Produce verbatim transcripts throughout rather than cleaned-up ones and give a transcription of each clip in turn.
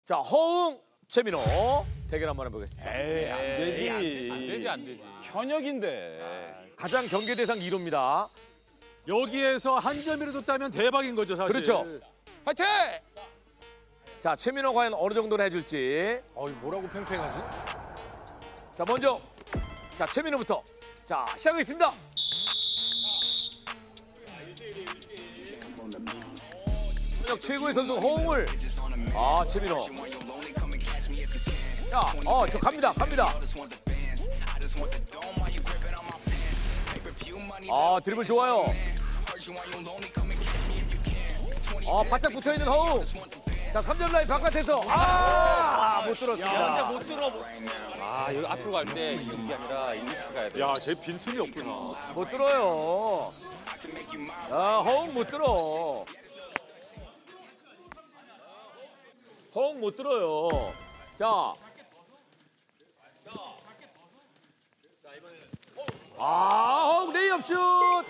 자, 허웅, 최민호 대결 한번 해보겠습니다. 에이, 안 되지. 안 되지, 안 되지, 안 되지. 현역인데. 가장 경계 대상 일 호입니다. 여기에서 한 점이라도 따면 대박인 거죠, 사실. 그렇죠. 화이팅! 자, 최민호 과연 어느 정도나 해줄지. 어이, 뭐라고 팽팽하지? 자, 먼저 자 최민호부터. 자, 시작하겠습니다. 현역 최고의 선수 허웅을. 아, 최민호. 자, 어, 저 갑니다, 갑니다. 아, 드리블 좋아요. 아, 바짝 붙어있는 허웅. 자, 삼 점 라인 바깥에서. 아, 못 들었습니다. 진짜 못 들어. 아, 여기 앞으로 갈 때 이게 아니라 이렇게 가야 돼. 야, 쟤 빈틈이 없구나. 못 들어요. 아, 허웅 못 들어. 허웅 못 들어요. 자. 아, 허웅 레이업 슛.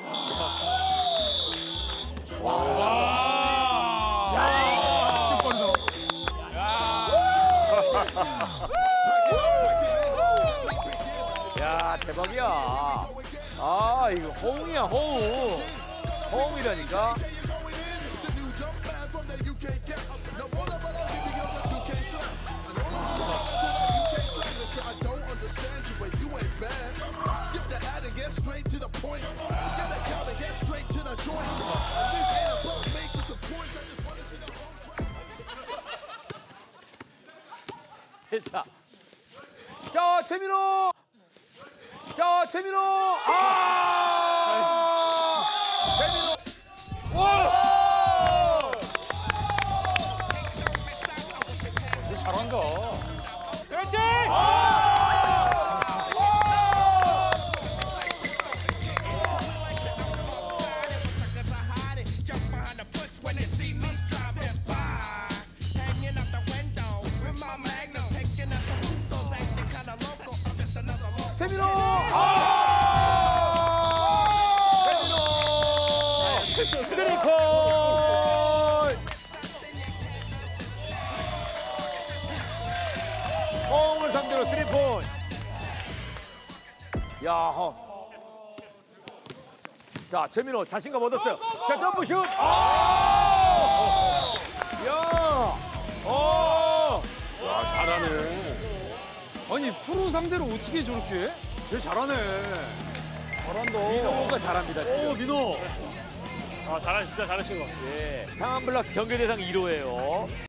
야, 대박이야. 아, 이거 허웅이야, 허웅. 허웅이라니까. 자, 자, 최민호. 자, 최민호. 아! 최민호. 와! 잘한다. 그렇지! 최민호. 아! 최민호. 쓰리콜. 허웅을 상대로 쓰리콜. 야, 허. 자, 최민호 자신감 얻었어요. 자, 점프슛. 아! 야. 어. 야, 잘하네. 아니, 프로 상대로 어떻게 저렇게 해? 쟤 잘하네. 잘한다. 민호가 잘합니다, 오, 지금. 민호. 아, 잘하, 진짜 잘하신 것 같아요. 예. 상암 블라스 경기 대상 일 호예요.